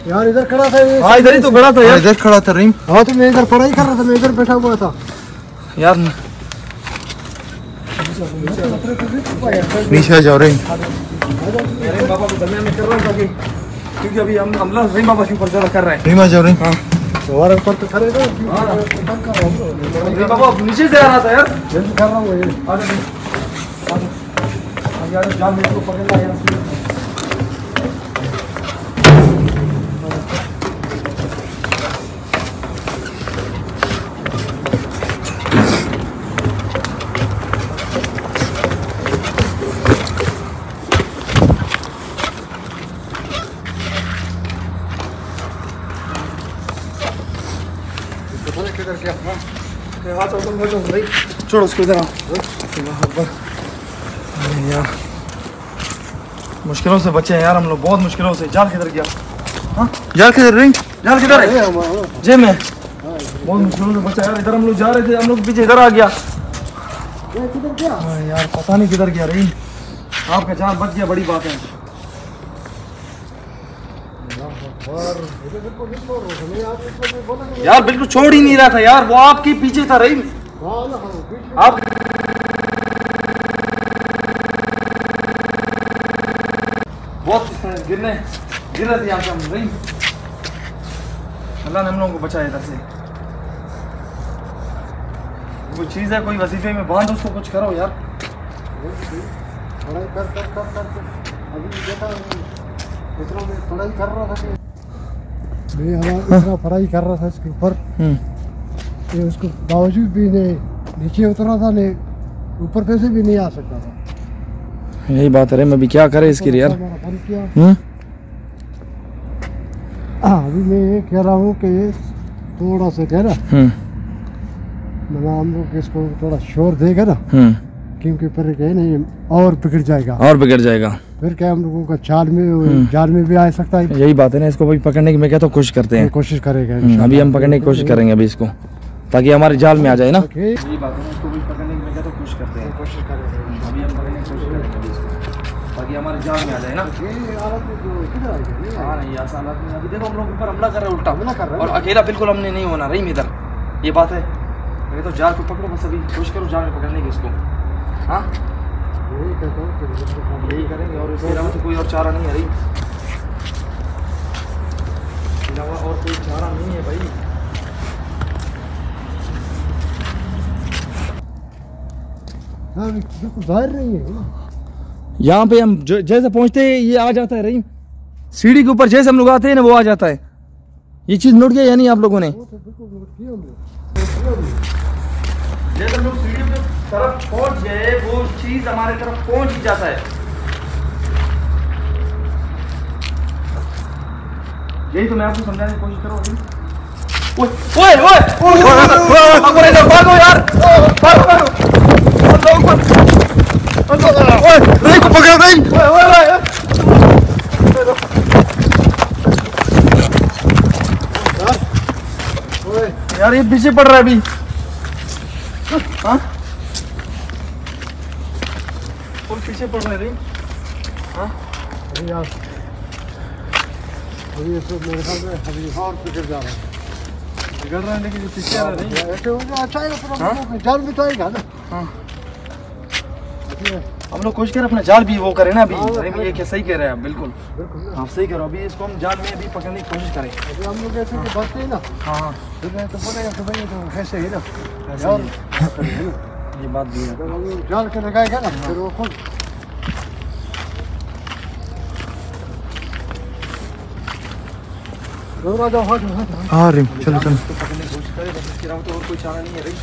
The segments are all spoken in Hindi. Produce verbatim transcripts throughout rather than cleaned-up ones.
यार इधर खड़ा था ये। हाँ इधर ही तो खड़ा था यार, इधर खड़ा था रहीम। हाँ तो मैं इधर पढ़ाई कर रहा था, मैं इधर बैठा हुआ था यार। नीचे आ जाओ रहीम। रहीम बाबा को दरमियान में कर रहा था कि क्योंकि अभी हम हमला रहीम बाबा के ऊपर ज़्यादा कर रहे हैं। रहीम आ जाओ रहीम। हाँ हमारे ऊपर तो खड़े थे। रहीम बाबा नीचे से आ रहा था यार, जल्दी कर रहा हूँ ये। आ जाओ आ जाओ यार, जान मेरे को पकड़ लिया यार। छोड़ो उसको इधर। यार मुश्किलों से बचे हैं यार हम लोग, बहुत मुश्किलों से। जाल किधर गया? हाँ जाल किधर रहीम? जाल किधर है? जेब में। बहुत मुश्किलों से बचा यार। इधर हम लोग जा रहे थे, हम लोग पीछे इधर आ गया यार, पता नहीं किधर गया रहीम। आपका जान बच गया, बड़ी बात है यार। बिल्कुल छोड़ ही नहीं रहा था यार, वो आपके पीछे था रहीम। आप बहुत गिरने गिर रहे थे यहाँ से हम रहीम। अल्लाह ने हम लोगों को बचाया इधर से। कोई चीज़ है, कोई वजीफे में बांध उसको, कुछ करो यार। पढ़ाई कर कर कर कर अभी देखा इतना मैं पढ़ाई कर रहा था कि मैं हमारा इतना पढ़ाई कर रहा था इसके ऊपर, ये उसको बावजूद भी नहीं नीचे उतरा था, नहीं ऊपर कैसे भी नहीं आ सकता था। यही बात है, मैं भी क्या करे इसके लिए यार। हम्म अभी मैं ये कह रहा हूँ कि थोड़ा सा कह ना मतलब हम लोग इसको थोड़ा शोर देगा ना, क्योंकि फिर कहे नहीं और बिगड़ जाएगा और बिगड़ जाएगा फिर क्या हम लोगों का जाल में जाल में भी आ सकता है। यही बात है ना, इसको भी पकड़ने की मैं कहता हूँ कोशिश करते हैं, कोशिश करेगा अभी हम पकड़ने की कोशिश करेंगे अभी इसको, ताकि हमारे जाल में आ जाए ना। यही बात है ना, इसको भी पकड़ने की मैं कहता हूँ कोशिश करते हैं, कोशिश करेगा अभी हम पकड़ने की कोशिश करेंगे इसको, ताकि हमारे जाल में आ जाए ना। हाँ नहीं ऐसा हालत में अभी देखो हम लोग ऊपर हमला कर रहे हैं, उल्टा हमला कर रहे हैं, और अकेला बिल्कुल हमने नहीं होना रहीम इधर, ये बात है। मैं तो जाल को पकड़ो बस, अभी कोशिश करो जाल में पकड़ने की इसको। हाँ यही कहता हूँ यही करेंगे, और इसके अलावा तो कोई और चारा नहीं है रही, इसके अलावा और कोई चारा नहीं है भाई। हाँ बिल्कुल बाहर नहीं है। यहाँ पे हम जैसे पहुँचते हैं ये आ जाता है रहीम, सीढ़ी के ऊपर जैसे हम लोग आते हैं ना वो आ जाता है। ये चीज़ नोट किया या नहीं आप लोगों ने? जैसे हम लोग सीढ़ी की तरफ पहुँच गए वो चीज़ हमारे तरफ पहुँच ही जाता है। यही तो मैं आपको समझाने की कोशिश करूँ अभी। ओए ओए ओए इधर भागो यार, भागो भागो। ओए रही को पकड़ रही। ओए ओए ओए यार ये पीछे पड़ रहा है अभी। हाँ और पीछे पड़ रहा है रही। हाँ अभी यार अभी ये सब मेरे ख्याल में अभी और बिगड़ जा रहा है, बिगड़ रहा है लेकिन पीछे आ रहा है। ऐसे हो जाए अच्छा है, जाल भी तो आएगा ना। हाँ हम लोग कोशिश करें अपना जाल भी वो करें ना अभी। अरे ये क्या सही कह रहे हैं आप, बिल्कुल आप सही कह रहे हो। अभी इसको हम जाल में भी पकड़ने की कोशिश करें। अभी हम लोग ऐसे बचते हैं ना। हाँ फिर तो पड़ेगा तो भाई तो ऐसे ही ना, और ये बात भी है। जब हम लोग जाल के लगाएगा ना फिर वो खुद जाओ। हाँ रहीम चलो चलो पकड़ने की कोशिश करें, बस इसके अलावा तो और कोई चारा नहीं है रही।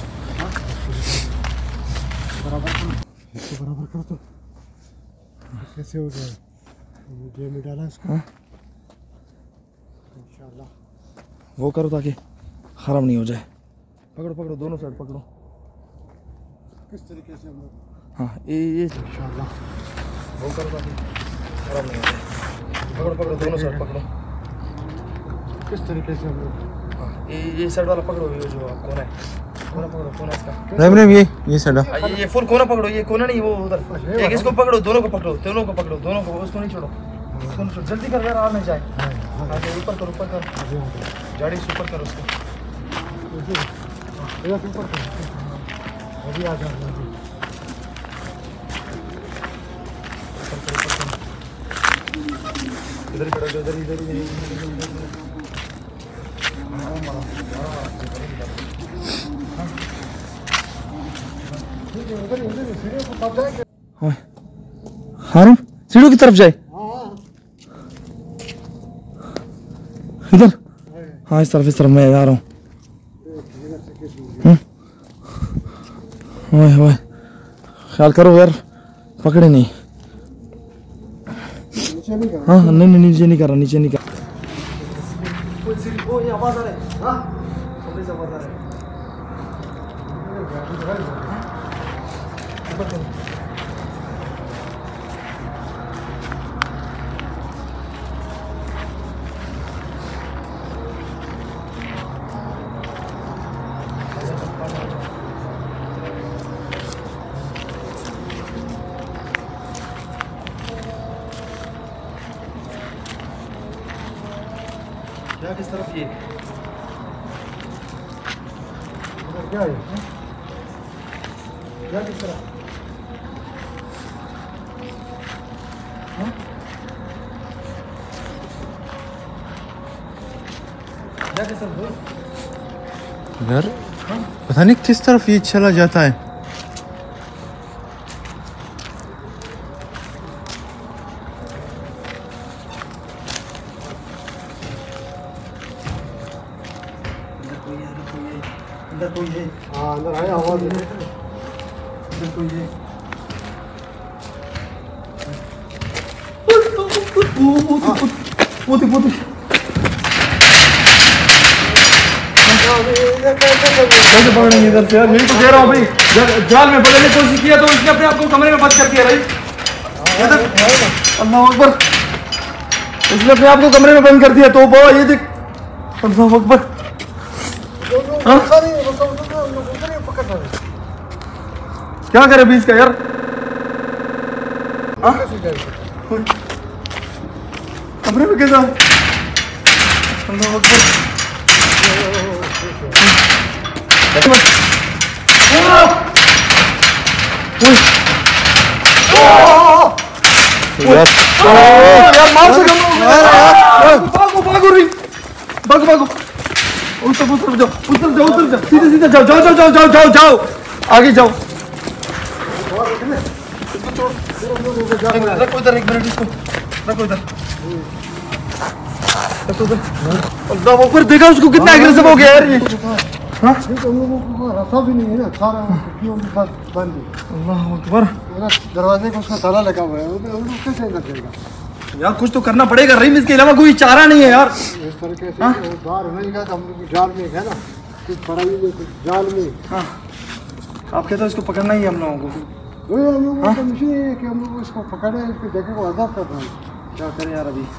बराबर इसको बराबर कर दो। कैसे हो गया जेब में डाला इसको इंशाल्लाह। वो करो ताकि खराब नहीं हो जाए। पकड़ो पकड़ो दोनों साइड पकड़ो। किस तरीके से हम लोग हाँ ये ये इंशाल्लाह वो करो ताकि खराब नहीं हो जाए। पकड़ो पकड़ो दोनों साइड पकड़ो। किस तरीके से हम लोग हाँ ये ये साइड वाला पकड़ो, ये जो कोना है कोना पकड़ो, कोना इसका। रहीम रहीम ये ये साइड ये ये फुल कोना पकड़ो, ये कोना नहीं वो उधर। एक इसको पकड़ो, दोनों को पकड़ो, दोनों को पकड़ो, दोनों को, उसको नहीं छोड़ो, उसको नहीं छोड़ो। जल्दी कर यार आ नहीं जाए। ऊपर कर ऊपर कर गाड़ी से ऊपर कर उसको ऊपर कर अभी आ जा इधर खड़ा इधर इधर इधर हारिम सीढ़ी की तरफ जाए इधर हाँ इस तरफ इस तरफ मैं जा रहा हूँ ओए ओए ख्याल करो यार पकड़े नहीं हाँ नहीं नहीं नीचे नहीं कर रहा नीचे नहीं कर ओ ये आवाज आ रहा है हाँ कमरे से आवाज आ रहा है क्या किस तरफ ये क्या है क्या किस तरफ क्या किस तरफ यार पता नहीं किस तरफ ये चला जाता है अंदर कोई है हाँ अंदर आया आवाज है अंदर कोई है वो वो वो कैसे पकड़ेंगे इधर से यार मैं तो कह रहा हूँ भाई जाल में पकड़ने की कोशिश किया तो उसने अपने आप को कमरे में बंद कर दिया भाई अल्लाह अकबर इसने अपने आप को कमरे में बंद कर दिया तो वो ये देख अल्लाह अकबर क्या करे बीस का यार कमरे में कैसा अल्लाह अकबर यार मार से भागो भागो रे भागो भागो उतर उतर जाओ उतर जाओ उतर जाओ सीधे सीधे जाओ जाओ जाओ जाओ जाओ जाओ जाओ आगे जाओ रखो इधर एक मिनट इसको रखो इधर रखो इधर अल्लाह अकबर देखा उसको कितना एग्रेसिव हो गया यार ये हाँ रास्ता भी नहीं है ना सारा बंद है अल्लाह अकबर दरवाजे को उसका ताला लगा हुआ है वो कैसे अंदर जाएगा यार कुछ तो करना पड़ेगा रहीम इसके अलावा कोई चारा नहीं है यार इस तरीके से बाहर रहेगा तो हम लोग जाल में है ना कुछ पढ़ाई में कुछ जाल में हाँ आप कहते हो इसको पकड़ना ही है हम लोगों को वही हम लोगों का मिशन है कि हम लोग इसको पकड़े इसकी जगह को आज़ाद कर रहे हैं क्या करें यार अभी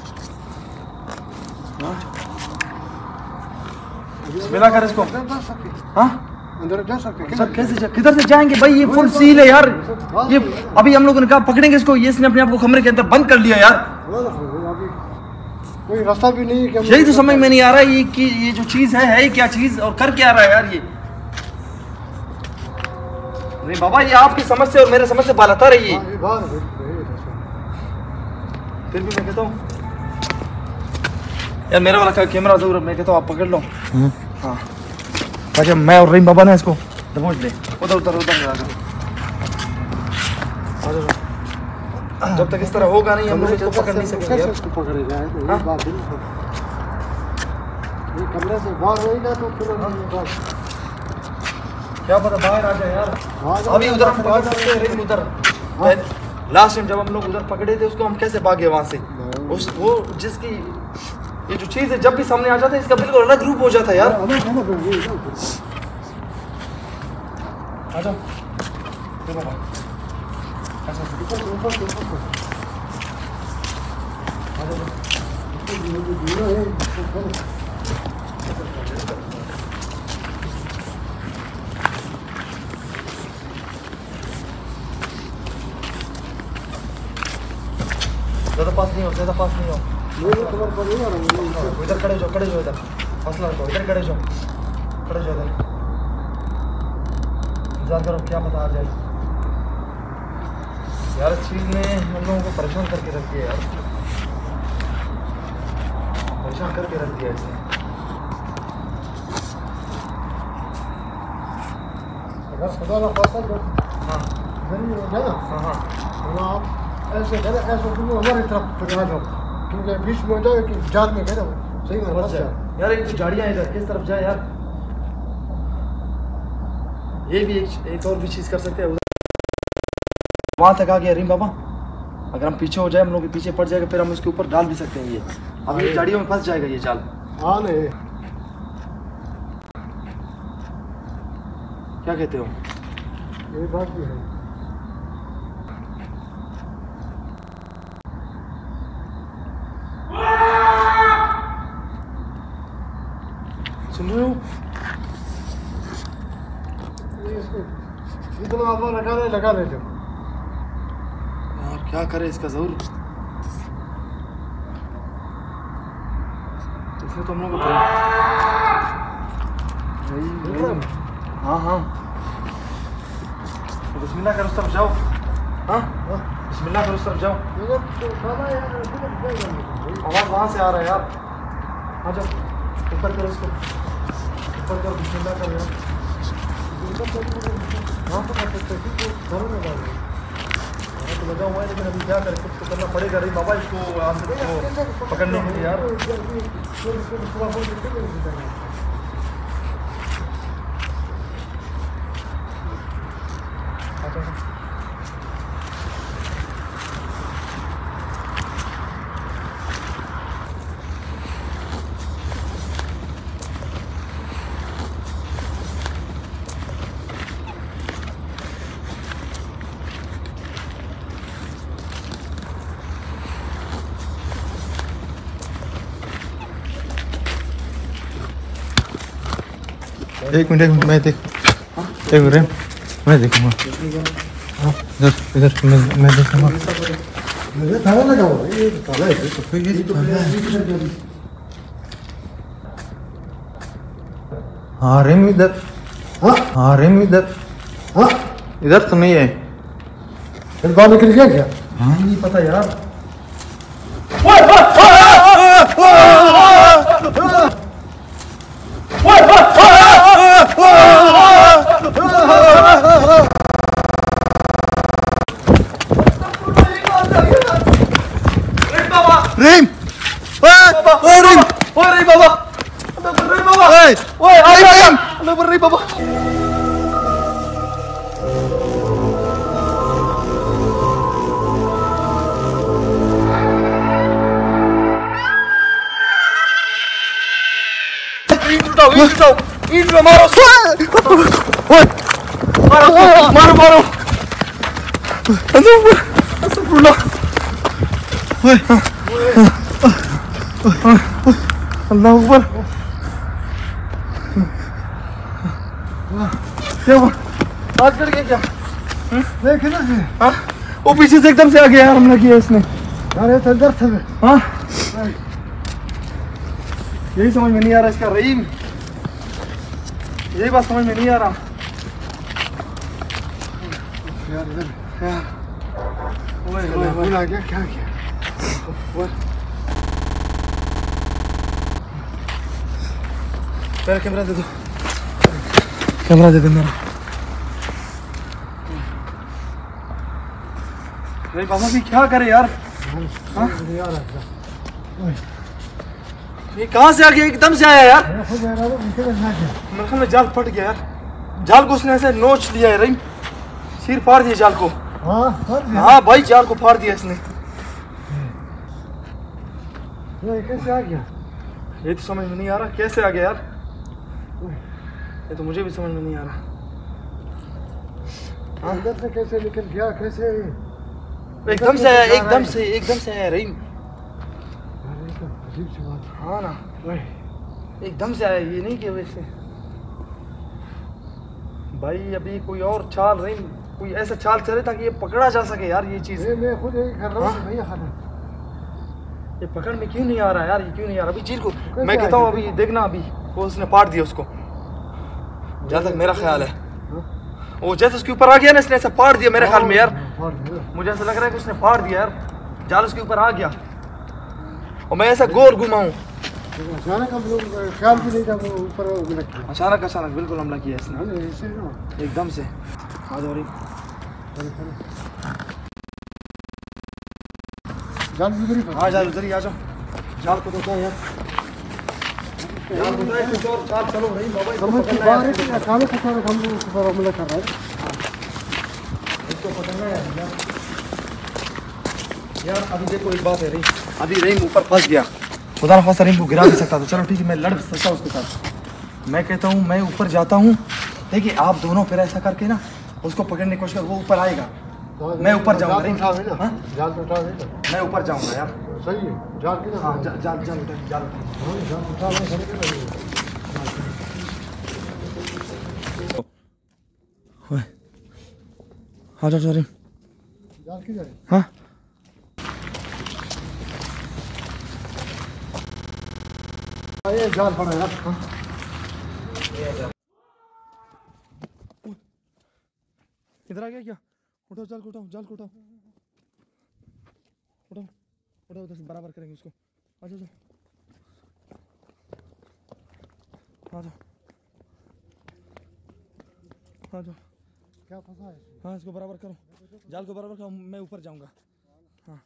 मिला कर इसको हाँ अंदर जा सकते सर कैसे जा, किधर से जाएंगे भाई ये फुल सील है यार ये अभी हम लोगों ने कहा पकड़ेंगे इसको ये इसने अपने आप को कमरे के अंदर बंद कर लिया यार कोई रास्ता भी नहीं है यही तो समझ में नहीं आ रहा ये कि ये जो चीज है है क्या चीज और कर क्या रहा है यार ये नहीं बाबा ये आपकी समझ से और मेरे समझ से बालता रही है फिर भी मैं कहता हूँ यार मेरा वाला कैमरा जरूर मैं कहता हूँ आप पकड़ लो हाँ अच्छा मैं और रहीम बाबा ने इसको दबोच ले उधर उधर उधर जब तक इस तरह होगा नहीं हम लोग इसको पकड़ नहीं सकते यार इसको पकड़े जाए तो ये बात नहीं ये कमरे से बाहर होएगा तो फिर क्या पता बाहर आ जाए यार अभी उधर हम भाग सकते हैं रहीम उधर लास्ट टाइम जब हम लोग उधर पकड़े थे उसको हम कैसे भागे वहां से उस वो जिसकी ये जो चीज है जब भी सामने आ जाता है इसका बिल्कुल अलग रूप हो जाता है यार आजा ये बाबा ऐसा ऊपर ऊपर ऊपर ज़्यादा पास नहीं हो ज़्यादा पास नहीं हो इधर खड़े जाओ, खड़े जाओ, इधर हौसला रखो, इधर खड़े जाओ, खड़े जाओ, इधर इंतजार करो, क्या पता आ जाए यार। इस चीज़ ने हम लोगों को परेशान करके रख दिया यार, परेशान करके रख दिया इसने। अगर खुदा ना खासा तो हाँ जरूरी हो जाए ना, हाँ हाँ तो आप ऐसे करें, ऐसे तुम हमारी तरफ पकड़ा जाओ, क्योंकि बीच में हो जाए कि जाल में करें सही में फंस जाए। यार एक तो झाड़ियाँ इधर किस तरफ जाए यार, ये भी एक, एक और भी चीज़ कर सकते हैं। वहाँ तक आ गया रीम बाबा, अगर हम पीछे हो जाए, हम लोग के पीछे पड़ जाएगा, फिर हम इसके ऊपर डाल भी सकते हैं। ये अब ये झाड़ियों में फंस जाएगा ये जाल। हाँ नहीं, क्या कहते हो? ये बात भी है। सुन रहे हो? इतना आप लगा रहे लगा रहे जो यार क्या करे इसका जरूर, इसमें तो हम लोग हाँ हाँ तो बिस्मिल्लाह करो, उस तरफ जाओ। हाँ बिस्मिल्लाह करो, उस तरफ जाओ। आवाज़ वहाँ से आ रहा है यार, आ जाओ, ऊपर करो इसको, ऊपर करो, बिस्मिल्लाह करो यार। हाँ तो लगा हुआ है, लेकिन अभी क्या करें, कुछ तो करना पड़ेगा। रही बाबा इसको पकड़ने के लिए यार। एक मिनट एक मिनट मैं देख एक मिनट मैं देखूंगा। हाँ इधर इधर मैं मैं देखूंगा। मुझे ताला लगाओ, ये ताला है तो फिर ये ताला है। हाँ रेम इधर, हाँ हाँ रेम इधर, हाँ इधर तो नहीं है। फिर बाहर निकल गया क्या? हाँ नहीं पता यार। रेम ओए रेम ओए रे बाबा, रे बाबा, ओए ओए आ रेम अल्लाह रे बाबा। ईंट उठाओ, ईंट उठाओ, ईंट में मारो, मारो मारो मारो। अल्लाह अकबर। क्या हुआ? हाथ कट गया क्या? देख ना जी, हाँ वो पीछे से एकदम से आ गया यार, हमने किया इसने। अरे तो अंदर था मैं। हाँ यही समझ में नहीं आ रहा इसका रहीम, यही बात समझ में नहीं आ रहा यार इधर यार। ओए ओए ओए भूल आ गया, क्या किया? मेरा कैमरा दे दो, कैमरा दे दो मेरा। अरे बाबा भी क्या करे यार, हाँ नहीं आ रहा था। ये कहाँ से आ गया, एकदम से आया यार। मैं खुद आ रहा हूँ, नीचे बैठना क्या? मेरे ख्याल में जाल फट गया यार, जाल को उसने ऐसे नोच लिया है रहीम, सिर फाड़ दिया जाल को। हाँ सर जी, हाँ भाई जाल को फाड़ दिया इसने। ये कैसे आ गया? ये तो समझ में नहीं आ रहा कैसे आ गया यार, ये तो मुझे भी समझ में नहीं आ रहा। हाँ अंदर से कैसे निकल गया, कैसे? एकदम से आया, एकदम से एकदम से आया रहीम। अरे तो अजीब सी बात है। हाँ ना ओए, एकदम से आया, ये नहीं कि वैसे। भाई अभी कोई और चाल रहीम, कोई ऐसा चाल चले ताकि ये पकड़ा जा सके यार ये चीज़। ये मैं खुद यही कर रहा हूँ हाँ? कि भैया खाना ये पकड़ में क्यों नहीं आ रहा यार, ये क्यों नहीं आ रहा अभी चील को। मैं कहता हूँ अभी देखना, अभी वो उसने पाट दिया उसको, जहाँ तक मेरा ख्याल है। वो जैसे उसके ऊपर आ गया ना, इसने ऐसा फाड़ दिया मेरे ख्याल में यार। मुझे ऐसा लग रहा है कि उसने फाड़ दिया यार, जाल उसके ऊपर आ गया और मैं ऐसा गोल घुमा हूँ। अचानक हम लोग ख्याल भी नहीं था वो ऊपर, अचानक अचानक बिल्कुल हमला किया इसने एकदम से। आ जाओ जाल उधर ही, हाँ जाल उधर ही आ जाओ। जाल को तो क्या यार, जाल को तो और जाल चलो भाई मोबाइल समझ के बाहर है कि अचानक अचानक हम लोग ऊपर हमला कर रहा है। इसको पकड़ना है यार। यार अभी देखो एक बात है रही, अभी रहीम ऊपर फंस गया, खुदा ना खास्ता रहीम को गिरा भी सकता था। चलो ठीक है, मैं लड़ सकता उसके साथ। मैं कहता हूँ मैं ऊपर जाता हूँ, देखिए आप दोनों फिर ऐसा करके ना उसको पकड़ने की कोशिश कर, वो ऊपर आएगा, मैं ऊपर जाऊंगा। जाल तो उठा देना, मैं ऊपर जाऊंगा यार। सही है, जाल की ना, हाँ जाल जाल जाल उठा जाल उठा। हाँ जाओ जाओ जाल की जाए। हाँ ये जाल पड़ा यार। इधर आ गया क्या? उठाओ जाल को, उठाओ जाल को, उठाओ उठाओ उठाओ, उधर से बराबर करेंगे उसको। आ जाओ आ जाओ आ जाओ। क्या फंसा है? हाँ इसको बराबर करो, जाल को बराबर करो, मैं ऊपर जाऊंगा। हाँ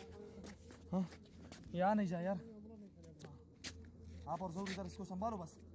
हाँ यहाँ नहीं जा यार, आप और जरूर इधर इसको संभालो बस।